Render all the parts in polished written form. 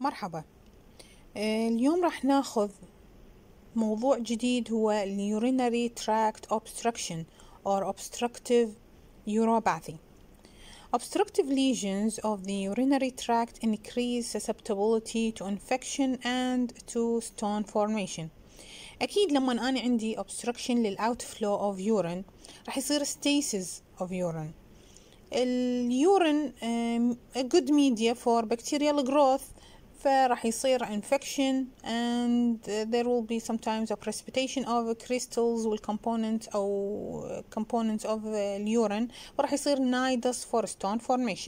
مرحبا. اليوم راح ناخذ موضوع جديد هو urinary tract obstruction or obstructive uropathy. Obstructive lesions of the urinary tract increase susceptibility to infection and to stone formation. أكيد لما أنا عندي obstruction للoutflow of urine راح يصير stasis of urine. اليورين a good media for bacterial growth, فراح يصير infection and there will be sometimes a precipitation of crystals والcomponents أو components of urine, وراح يصير nidus for stone formation.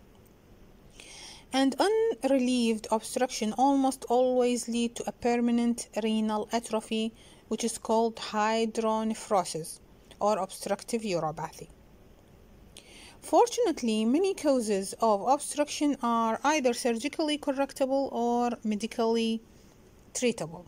And unrelieved obstruction almost always lead to a permanent renal atrophy, which is called hydronephrosis or obstructive uropathy. Fortunately, many causes of obstruction are either surgically correctable or medically treatable.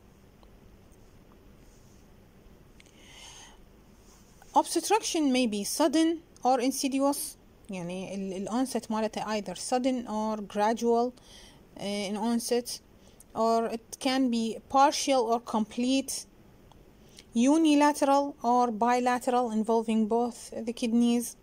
Obstruction may be sudden or insidious, يعني الonset مالته either sudden or gradual in onset, or it can be partial or complete, unilateral or bilateral involving both the kidneys.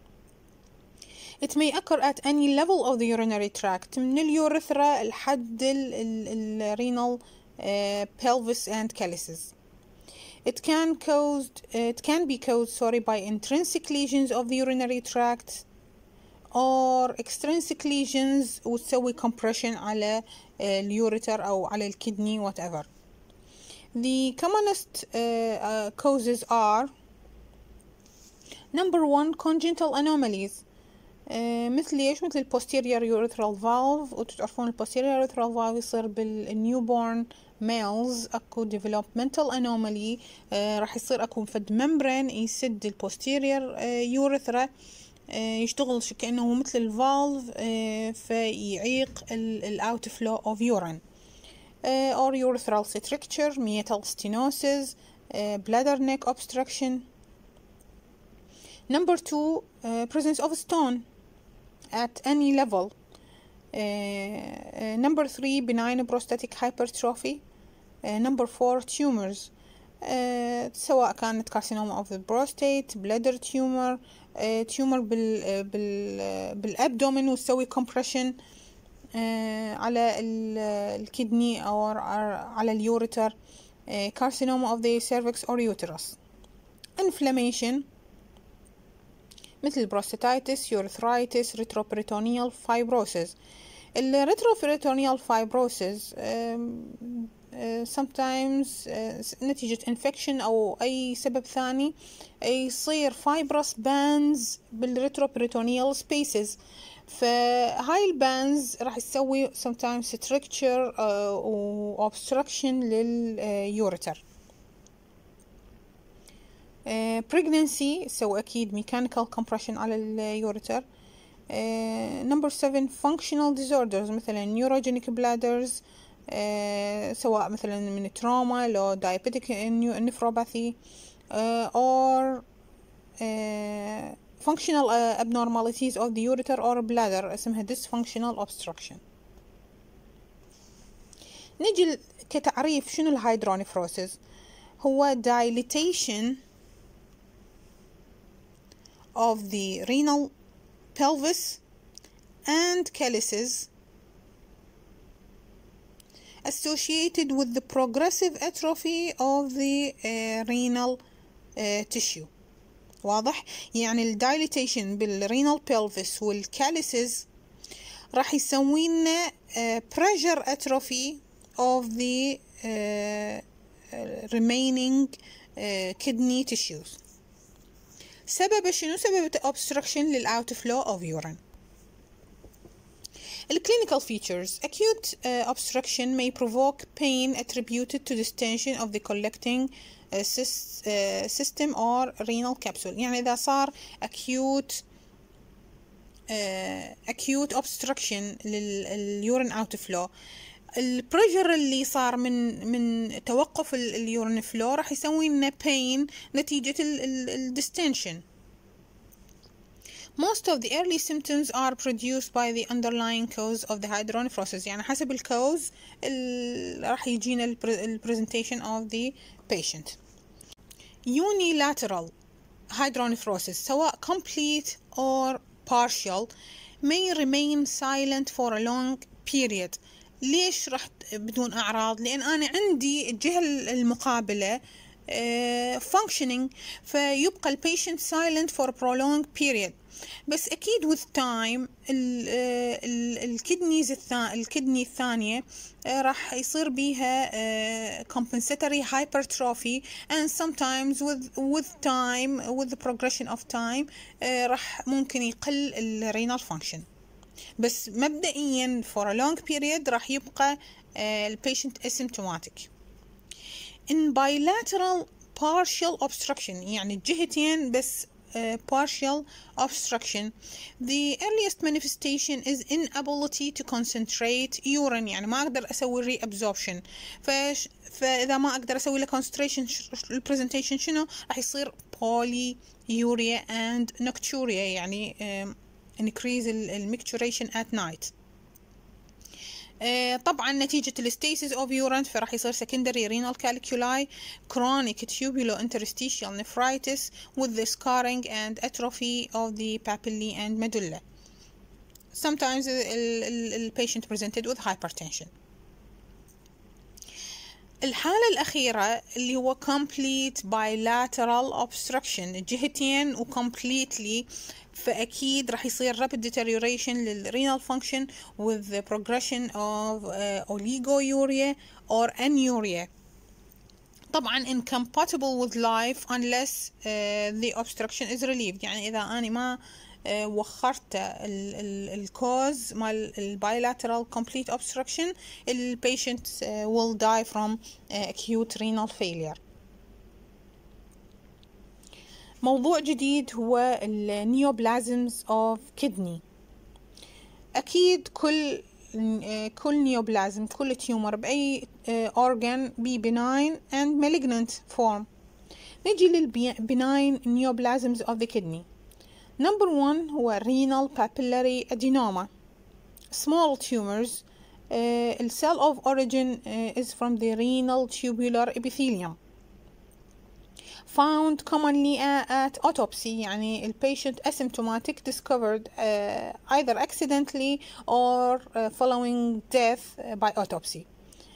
It may occur at any level of the urinary tract, من اليوريثرا لحد الrenal pelvis and calyces. It can be caused by intrinsic lesions of the urinary tract or extrinsic lesions وتسوي compression على اليوريتر أو على الكدني whatever. The commonest causes are: number 1, congenital anomalies. مثل ايش؟ مثل posterior urethral valve، وتعرفون posterior urethral valve يصير بالنيوبورن males اكو developmental anomaly، راح يصير اكو فد membrane يسد posterior urethra، يشتغل كأنه مثل الفالف فيعيق outflow of urine، or urethral stricture, meatal stenosis, bladder neck obstruction. Number 2, presence of stone at any level. Number 3, benign prostatic hypertrophy. Number 4, tumors. سواء كانت carcinoma of the prostate, bladder tumor, tumor بالabdomen وتسوي compression على الكدني أو على اليوريتر، carcinoma of the cervix or uterus. Inflammation مثل prostatitis, urethritis, retroperitoneal fibrosis. retroperitoneal fibrosis sometimes نتيجة infection أو أي سبب ثاني يصير fibrous bands بالretroperitoneal spaces، فهاي البانز راح يسوي sometimes stricture و obstruction لليوريتر. pregnancy سوى أكيد mechanical compression على اليوريتر. number 7, functional disorders مثلا neurogenic bladders، سواء مثلا من trauma لو diabetic nephropathy، or functional abnormalities of the ureter or bladder اسمها dysfunctional obstruction. نجي كتعريف شنو الهيدرونيفروسيس. هو dilatation of the renal pelvis and calyces associated with the progressive atrophy of the renal tissue. واضح؟ يعني dilatation بالrenal pelvis والcalyces راح يسوي لنا pressure atrophy of the remaining kidney tissues. سبب شنو؟ سبب obstruction للoutflow of urine. Clinical features: acute obstruction may provoke pain attributed to distension of the collecting system or renal capsule. يعني إذا صار acute obstruction للurine outflow، البريشر اللي صار من توقف اليورين فلو راح يسوي لنا pain نتيجة الديستنشن. Most of the early symptoms are produced by the underlying cause of the hydronephrosis. يعني حسب الكوز راح يجينا ال presentation of the patient. Unilateral hydronephrosis سواء complete or partial may remain silent for a long period. ليش راح بدون أعراض؟ لأن أنا عندي الجهة المقابلة functioning، فيبقى ال patient silent for a prolonged period. بس أكيد with time الكدني الثانية راح يصير بيها compensatory hypertrophy and sometimes with time with the progression of time راح ممكن يقل ال renal function. بس مبدئيا for a long period راح يبقى ال patient asymptomatic. In bilateral partial obstruction يعني الجهتين بس partial obstruction, the earliest manifestation is inability to concentrate urine. يعني ما أقدر أسوي reabsorption. فإذا ما أقدر أسوي له concentration البرزنتيشن شنو راح يصير polyuria and nocturia، يعني increase المicturation at night. طبعا نتيجة الستيسيس of urine فراح يصير secondary renal calculi, chronic tubulointerstitial nephritis with the scarring and atrophy of the papillae and medulla. Sometimes the patient presented with hypertension. الحالة الأخيرة اللي هو complete bilateral obstruction، الجهتين و completely، فأكيد راح يصير rapid deterioration للrenal function with the progression of oliguria or anuria. طبعا incompatible with life unless the obstruction is relieved. يعني إذا أنا ما وخرت الكوز مال bilateral complete obstruction the patient will die from acute renal failure. موضوع جديد هو neoplasms of kidney. أكيد كل neoplasm كل tumor بأي organ be benign and malignant form. نجي benign neoplasms of the kidney. Number 1 هو renal papillary adenoma, small tumors. The cell of origin is from the renal tubular epithelium, found commonly at autopsy. يعني the patient asymptomatic, discovered either accidentally or following death by autopsy.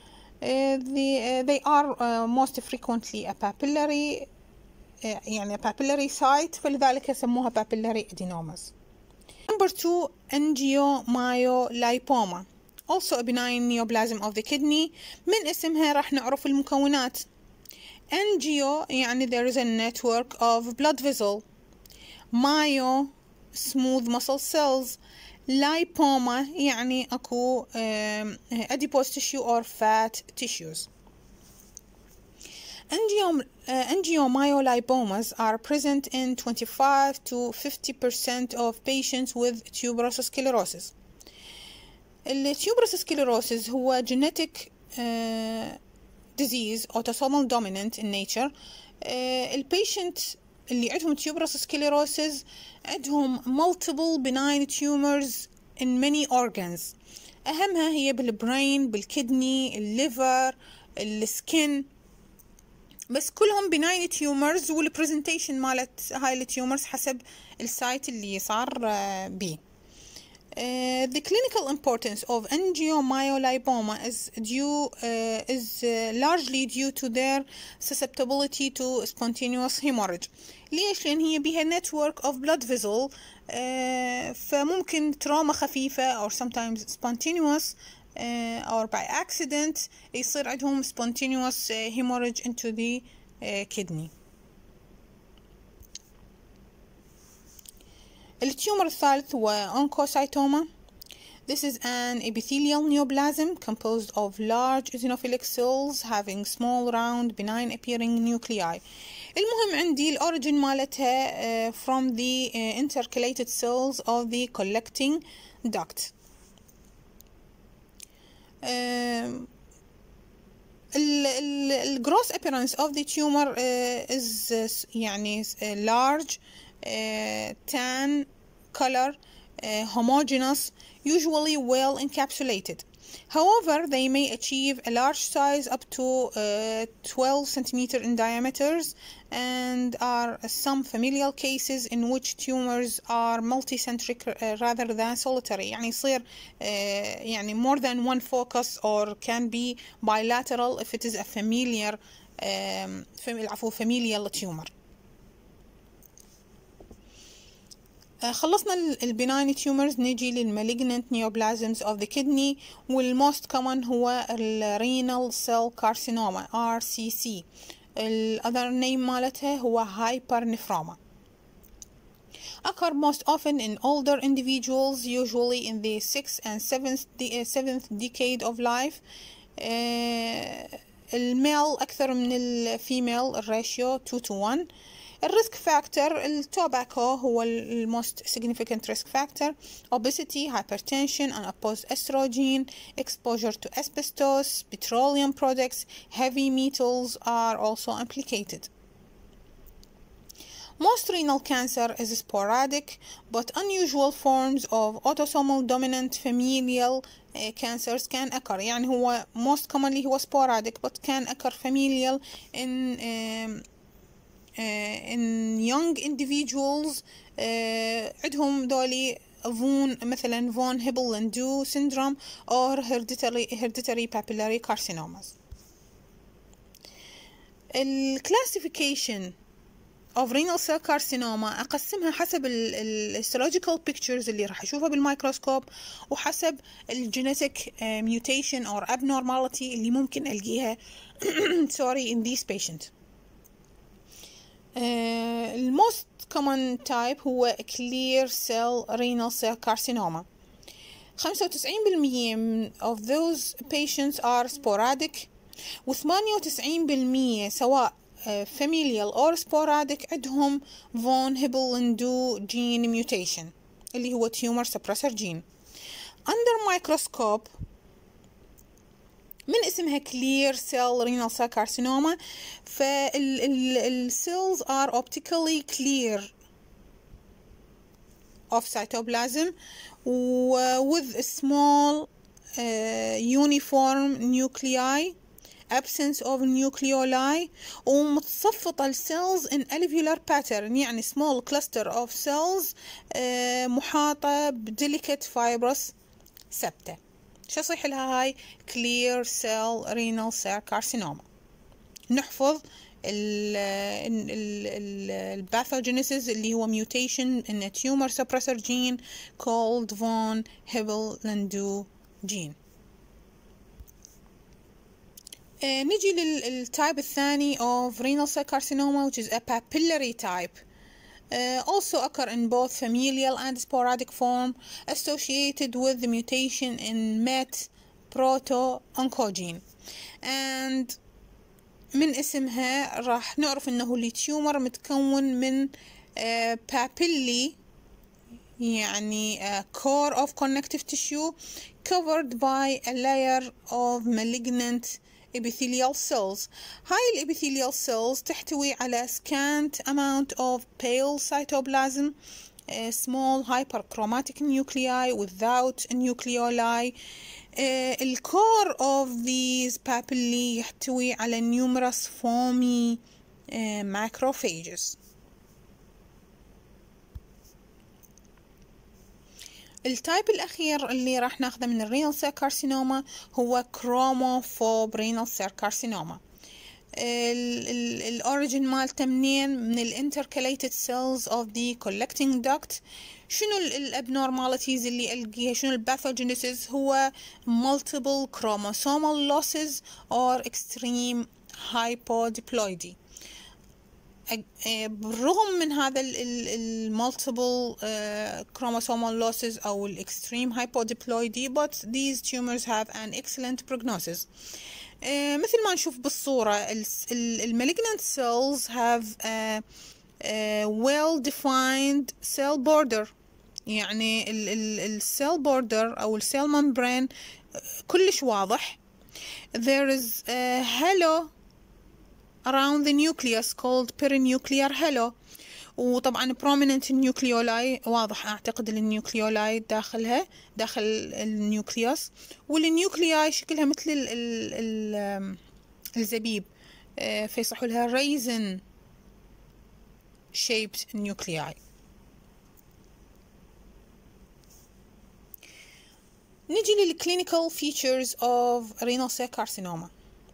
They are most frequently a papillary يعني papillary site، فلذلك يسموها papillary adenomas. Number 2 angiomyolipoma, also a benign neoplasm of the kidney. من اسمها راح نعرف المكونات. angio يعني there is a network of blood vessel. myo smooth muscle cells. lipoma يعني أكو adipose tissue or fat tissues. Angiomyolipomas are present in 25 to 50% of patients with tuberous sclerosis. tuberous sclerosis هو genetic disease autosomal dominant in nature. البيشنت اللي عندهم tuberous sclerosis عندهم multiple benign tumors in many organs. أهمها هي بالبرين، بالكدني، الليفر، السكين، بس كلهم benign tumors والبرزنتيشن مالت هاي التيومرز حسب السايت اللي صار بيه. The clinical importance of angiomyolipoma is largely due to their susceptibility to spontaneous hemorrhage. ليش؟ لأن هي بيها network of blood vessel، فممكن تروما خفيفة or sometimes spontaneous or by accident يصير عندهم spontaneous hemorrhage into the kidney. التيومر الثالث هو oncocytoma. This is an epithelial neoplasm composed of large eosinophilic cells having small round benign appearing nuclei. المهم عندي الأوريجين مالتها from the intercalated cells of the collecting duct. the gross appearance of the tumor is يعني large tan color, homogeneous, usually well encapsulated. However, they may achieve a large size up to 12 centimeter in diameters, and are some familial cases in which tumors are multicentric rather than solitary. يعني يصير يعني more than one focus, or can be bilateral if it is a familial tumor. خلصنا البناين تيومرز، نجي للمالجننت نيوبلازمز of the kidney، والموست common هو الرينال سيل كارسينوما RCC. الأذر نيم مالتها هو هايبرنفروما. occur most often in older individuals, usually in the 6th and 7th decade of life. الميل أكثر من الفيميل، الراتيو 2:1. الريسك فاكتور، التوباكو هو most significant risk factor. obesity, hypertension, unopposed estrogen, exposure to asbestos, petroleum products, heavy metals are also implicated. Most renal cancer is sporadic, but unusual forms of autosomal dominant familial cancers can occur. يعني هو most commonly هو sporadic, but can occur familial in young individuals. عندهم دولي مثلا von Hippel-Lindau syndrome or hereditary papillary carcinomas. الكلاسيفيكيشن of renal cell carcinoma أقسمها حسب histological pictures اللي راح أشوفها بالميكروسكوب، وحسب genetic mutation or abnormality اللي ممكن ألقيها sorry in these patients. most common type هو clear cell renal cell carcinoma. 95% of those patients are sporadic، و98% سواء familial or sporadic عندهم von Hippel-Lindau gene mutation اللي هو tumor suppressor gene. under microscope من اسمها clear cell renal cell carcinoma، cells are optically clear of cytoplasm with a small uniform nuclei, absence of nucleoli، ومتصفطة السيلز in alveolar pattern، يعني small cluster of cells محاطة delicate fibrous septa. شو يصيح لها هاي clear cell renal cell carcinoma. نحفظ الباثوجينيسيس اللي هو mutation in a tumor suppressor gene called von Hippel-Lindau gene. نجي للتايب الثاني of renal cell carcinoma, which is a papillary type. Also occur in both familial and sporadic form, associated with the mutation in MET proto-oncogene. And من اسمها راح نعرف انه التيومر متكون من papillae، يعني core of connective tissue covered by a layer of malignant epithelial cells. هاي الابيثيليال cells تحتوي على scant amount of pale cytoplasm, small hyperchromatic nuclei without nucleoli. The core of these papillae يحتوي على numerous foamy macrophages. التايب الأخير اللي راح ناخذه من الرينال سيل كارسينوما هو كروموفوب رينال سيل كارسينوما. الأوريجين مالته منين؟ من الانتركاليتد سيلز of the collecting duct. شنو الابنورماليتيز اللي ألقيها؟ شنو الباثوجينيسيس؟ هو multiple chromosomal losses or extreme hypodiploidy. بالرغم من هذا multiple chromosomal losses أو extreme hypodiploidy, but these tumors have an excellent prognosis. مثل ما نشوف بالصورة malignant cells have a well defined cell border، يعني cell border أو cell membrane كلش واضح. There is a halo around the nucleus called perinuclear halo، وطبعا prominent nucleoli واضح أعتقد النيوكليولاي داخلها داخل النيوكليوس، والنيوكلياي شكلها مثل الزبيب، فيصحوا لها raisin shaped nuclei. نجي للclinical features of renal cell carcinoma.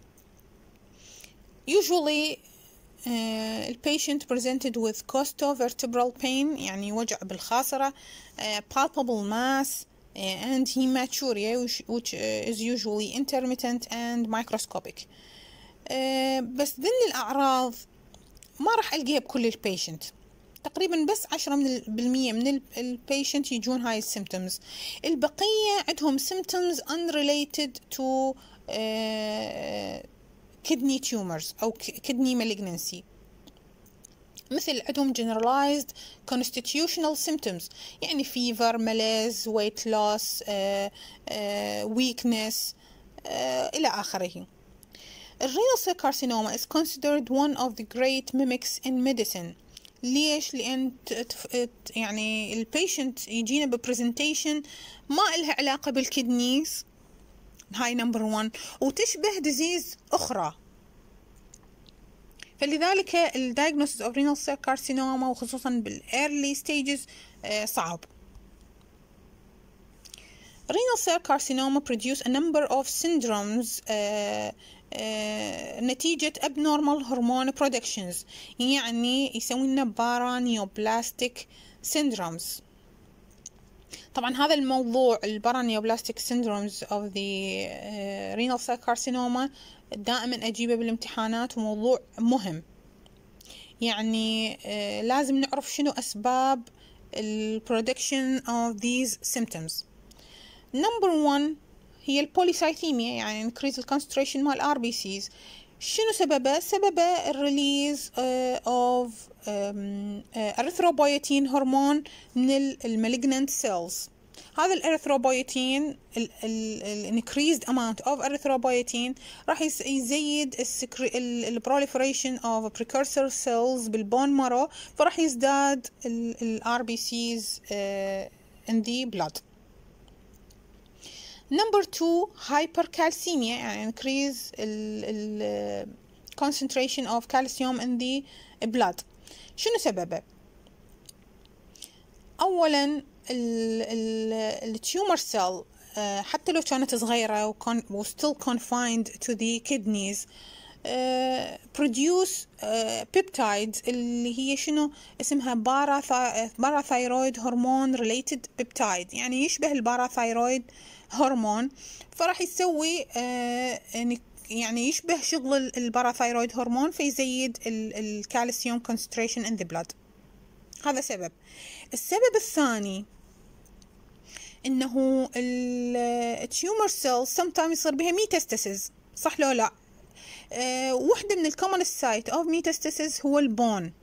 Usually البيشنت presented with costovertebral pain يعني وجع بالخاصرة، palpable mass and hematuria which is usually intermittent and microscopic. بس ذن الأعراض ما راح ألقيها بكل البيشنت، تقريبا بس 10% من البيشنت يجون هاي السيمتومز، البقية عندهم symptoms unrelated to kidney tumors أو kidney malignancy، مثل عندهم generalized constitutional symptoms يعني fever, malaise, weight loss, weakness إلى آخره. الrenal cell carcinoma is considered one of the great mimics in medicine. ليش؟ لأن يعني البيشنت يجينا ببرزنتيشن ما إلها علاقة بالكدنيز، هاي نمبر 1، وتشبه ديزيز أخرى، فلذلك الدايجنوسيس of renal cell carcinoma وخصوصا بالearly stages صعب. Renal cell carcinoma produce a number of syndromes نتيجة abnormal hormone productions، يعني يسوينا paraneoplastic syndromes. طبعا هذا الموضوع paraneoplastic syndromes of the renal cell carcinoma دائما أجيبه بالامتحانات، وموضوع مهم، يعني لازم نعرف شنو أسباب production of these symptoms. Number 1 هي البوليسايثيميا، يعني increase concentration مال RBCs. شنو سببه؟ سببه release of erythropoietin hormone من malignant cells. هذا الاريثروبويتين increased amount of erythropoietin راح يزيد proliferation of precursor cells بالبون مارو، فراح يزداد RBCs in the blood. Number 2 hypercalcemia، يعني increase concentration of calcium in the blood. شنو سببه؟ أولا التيومر سيل حتى لو كانت صغيرة و still confined to the kidneys produce peptides اللي هي شنو اسمها باراثايرويد هرمون related peptide، يعني يشبه الباراثايرويد هرمون، فراح يسوي يعني يشبه شغل الباراثايرويد هرمون، فيزيد الكالسيوم concentration in the blood. هذا سبب. السبب الثاني انه التيومر سيل sometimes يصير بها ميتاستاسيس، صح لو لا؟ واحدة من الكومن سايت of metastasis هو البون.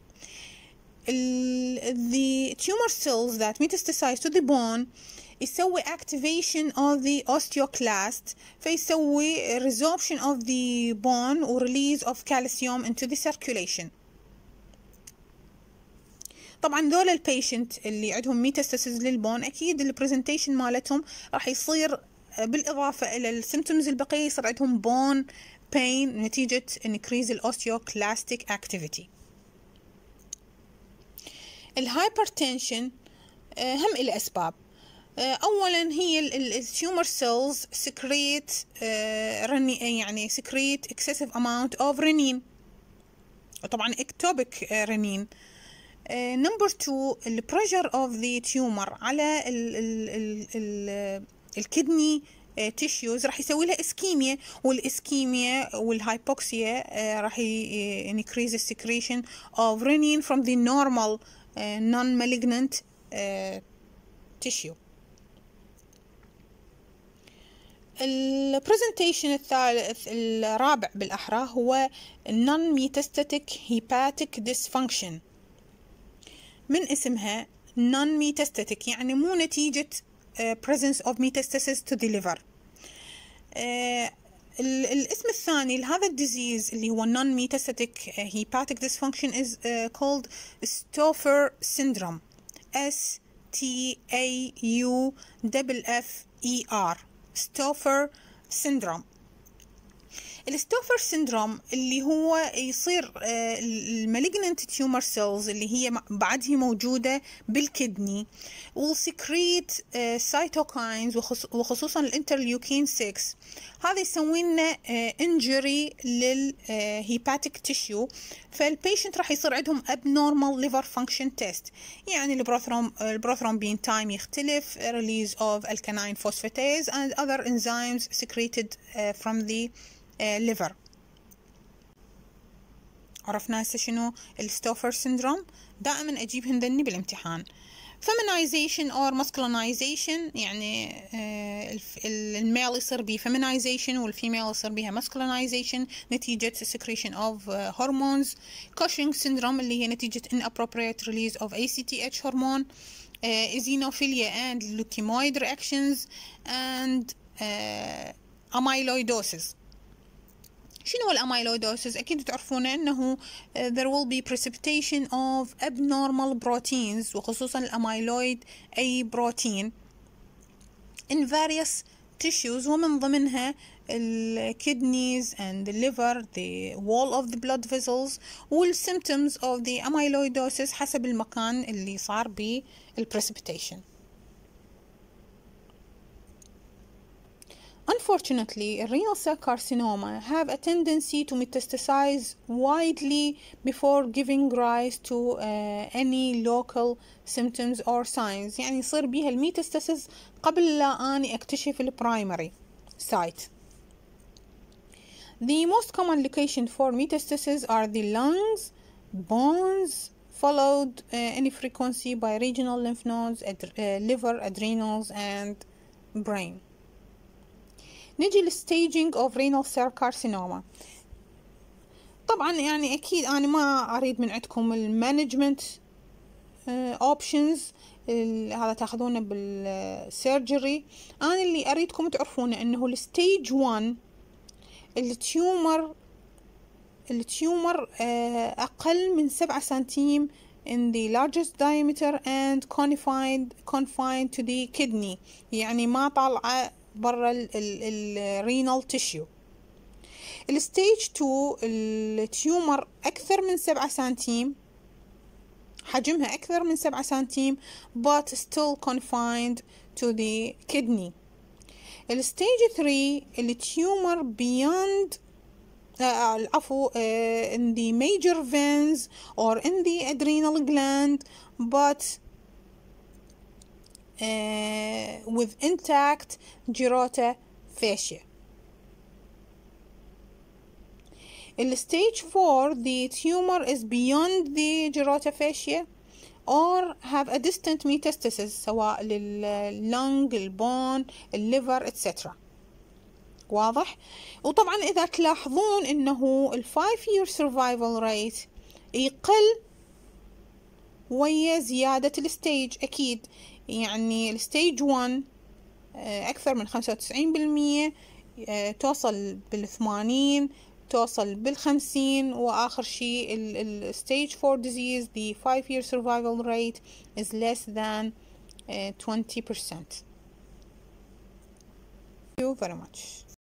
the tumor cells that metastasize to the bone يسوي activation of the osteoclast، فيسوي resorption of the bone و release of calcium into the circulation. طبعا ذول البيشنت اللي عندهم ميتاستاسيس للبون أكيد البرزنتيشن مالتهم راح يصير بالإضافة إلى السيمتومز البقية يصير عندهم بون pain نتيجة increase osteoclastic activity. الهايبرتنشن هم إلى أسباب. أولا هي التيومر سيلز secrete يعني secrete excessive amount of renin، طبعا ectopic renin. number 2 the pressure of the tumor على الكدني tissues راح يسوي لها اسكيميا، والاسكيميا والهايبوكسيا راح increase the secretion of renin from the normal non-malignant tissue. البرزنتيشن الرابع بالأحرى هو non-metastatic hepatic dysfunction. من اسمها non-metastatic يعني مو نتيجة presence of metastasis to the liver. الاسم الثاني لهذا الديزيز اللي هو non-metastatic hepatic dysfunction is called Stauffer syndrome. STAUFFER Stauffer syndrome. الستوفر سيندروم اللي هو يصير المالجننت تيومر سيلز اللي هي بعدها موجودة بالكدني والسكريت سايتوكاينز وخصوصا الانترليوكين 6. هذا يسوي لنا انجري للهيباتيك تيشيو، فالبيشنت راح يصير عندهم abnormal liver function test، يعني البروثرومبين تايم يختلف، release of alkaline phosphatase and other enzymes secreted from the liver. عرفنا هسه شنو الستوفر سيندروم؟ دائما اجيبهن ذني بالامتحان. feminization or masculinization، يعني الميل يصير به feminization والفيميل يصير بها masculinization نتيجة secretion of hormones. Cushing syndrome اللي هي نتيجة inappropriate release of ACTH hormone. eosinophilia and leukemoid reactions and amyloidosis. شنو الاميلويدوسيس؟ اكيد تعرفون انه there will be precipitation of abnormal proteins وخصوصا الاميلويد اي بروتين in various tissues ومن ضمنها kidneys and the liver, the wall of the blood vessels والsymptoms of the amyloidosis حسب المكان اللي صار به precipitation. Unfortunately, renal cell carcinoma have a tendency to metastasize widely before giving rise to any local symptoms or signs. يعني يصير بيها الميتاستاسيس قبل لا أني أكتشف البرايمري site. The most common location for metastasis are the lungs, bones, followed in frequency by regional lymph nodes, liver, adrenals, and brain. نجي للستيجينج اوف رينال سيل كارسينوما. طبعا يعني اكيد انا ما اريد من عندكم المانجمنت اوبشنز هذا تاخذونه بالسيرجري. انا اللي اريدكم تعرفونه انه الستيج 1 التيومر اقل من 7 سنتيم in the largest diameter and confined to the kidney، يعني ما طالعه برا الرينال تيشيو. الستيج 2 التيومر أكثر من 7 سنتيم، حجمها أكثر من 7 سنتيم but still confined to the kidney. الستيج 3 التيومر beyond in the major veins or in the adrenal gland but with intact Geroda fascia. In stage 4, the tumor is beyond the Geroda fascia or have a distant metastasis سواء لللنج، البون، الليفر etc. واضح؟ وطبعا إذا تلاحظون إنه ال 5-year survival rate يقل ويا زيادة الستيج أكيد، يعني الستيج 1 أكثر من 95%، توصل بال80، توصل بال50، وآخر شيء الستيج 4 disease the 5-year survival rate is less than 20%. Thank you very much.